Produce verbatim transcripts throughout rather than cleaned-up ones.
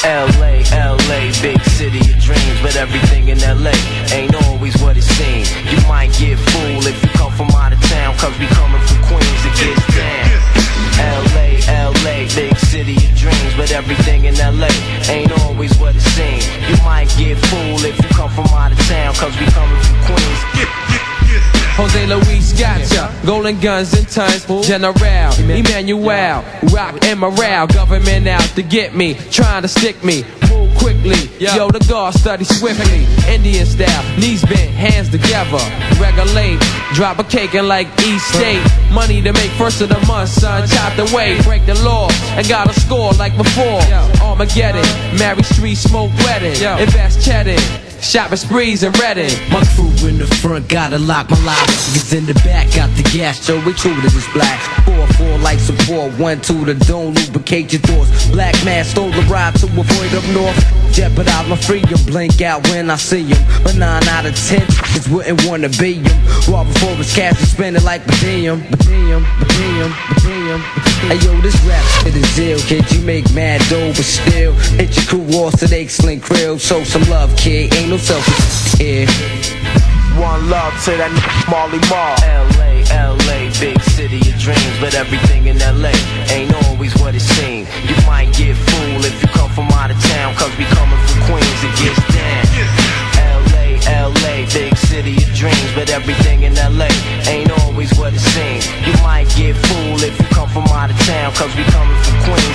L A, L A, big city of dreams, but everything in L A ain't always what it seems. You might get fooled if you come from out of town, cause we coming from Queens, it gets down. L A, L A, big city of dreams, but everything in L A ain't always what it seems. You might get fooled if you come from out of town, cause we coming from Queens. Jose Luis gotcha, golden guns and tons, General, Emmanuel, rock and morale, government out to get me, trying to stick me, move quickly, yo the guard study swiftly, Indian style, knees bent, hands together, regulate, drop a cake and like East State, money to make first of the month, son, chopped away, break the law, and got a score like before, Armageddon, Mary Street, smoke wedding, invest cheddar, shopping sprees and Redding. My crew in the front gotta lock my life. Niggas in the back got the gas, so we true to this black. Four, four like support, one, two, the don't lubricate your doors. Black man stole the ride to avoid up north. Jeopardize my freedom, blink out when I see him. But nine out of ten niggas wouldn't wanna be him. Raw before his cash and spend it like per diem, per diem, per diem, per diem. Hey yo, this rap shit is ill, kid. You make mad dough, but still hit your crew walls to the X-Link krill. Show some love, kid. Ain't no selfish here. One love to that Marley Marl. L A, L A, big city of dreams, but everything in L A ain't always what it seems. You might get fooled if you come from out of town, cause we coming from Queens, it gets down. L A, L A, big city of dreams, but everything in L A ain't always what it seems. You might get fooled if you come from out of town, cause we coming from Queens.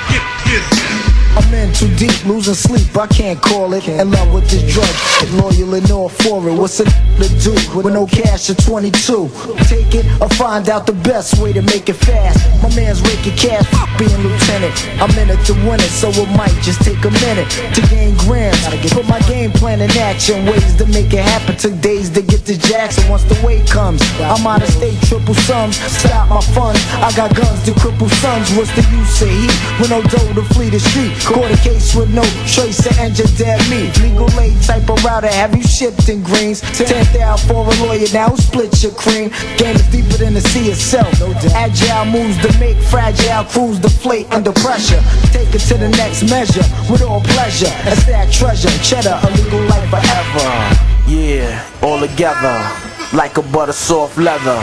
I'm in too deep, losing sleep, I can't call it. In love with this drug, loyal and all for it. What's a to do with no cash at twenty-two? Take it or find out the best way to make it fast. My man's raking cash, being lieutenant. I'm in it to win it, so it might just take a minute to gain grams. Put my game plan in action, ways to make it happen. Took days to get to Jackson. Once the weight comes, I'm out of state, triple sums. Stop my funds, I got guns to cripple sons. What's the use of heat with no dough to flee the street? Caught a case with no trace of engine dead meat. Legal aid type of router, have you shipped in greens? Ten thousand for a lawyer, now split your cream. Game is deeper than the sea itself. Agile moves to make fragile crews deflate under pressure. Take it to the next measure with all pleasure. That's that treasure, cheddar, a legal life forever. Yeah, all together, like a butter soft leather.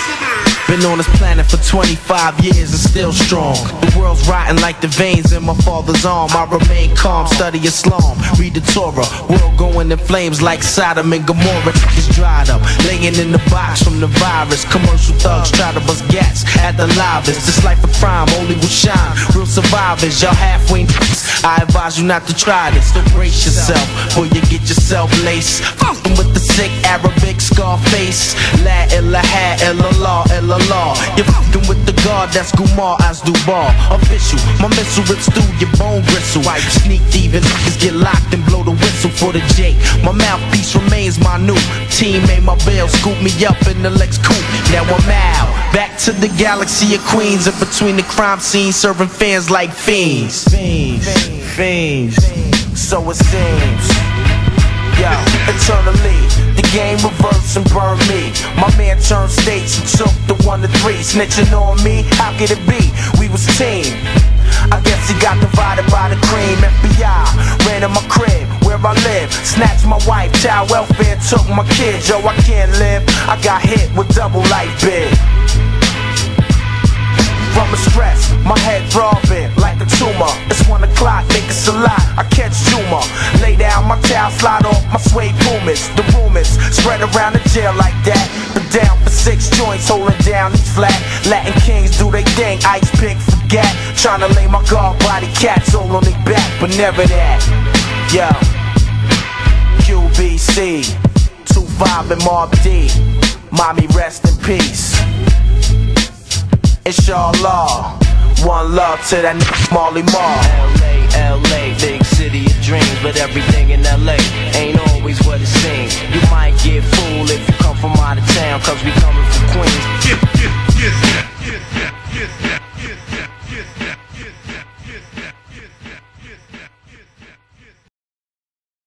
Been on this planet for twenty-five years and still strong. The world's rotting like the veins in my father's arm. I remain calm, study Islam, read the Torah. World going in flames like Sodom and Gomorrah. It's dried up, laying in the box from the virus. Commercial thugs try to bust gats at the livest. This life of crime only will shine real survivors. Y'all halfway n***s, I advise you not to try this. So brace yourself, or you get yourself laced. Fucking with the sick Arabic Scarface. La ilaha illallah, illallah. You're fucking with the God, that's Gumar Asdubar. Official, my missile rips through your bone bristle. I sneak thief and niggas get locked and blow the whistle for the J. My mouthpiece remains my new team. Made my bail, scoop me up in the Lex coupe. Now I'm out, back to the galaxy of Queens. And between the crime scenes, serving fans like fiends. Fiends, fiends, so it seems. Yo, eternally, the game reverse and burn me. My man turned states and took the one to three. Snitching on me, how could it be? We was team. I guess he got divided by the cream. F B I ran in my crib, where I live. Snatched my wife, child welfare, took my kids. Yo, I can't live, I got hit with double life bid. From the stress, my head throbbing like a tumor. It's one o'clock, niggas a lot, I catch humor. Lay down my towel, slide off my suede pumas. The rumors spread around the jail like that. But down for six joints, holding down each flat. Latin kings do they thing, ice pick, forget. Tryna lay my guard body cats all on their back, but never that. Yo, Q B C, two five and Mob D. Mommy rest in peace. Inshallah, one love to that nigga Marley Marl. L A, L A, big city of dreams, but everything in L A ain't always what it seems. You might get fooled if you come from out of town, cause we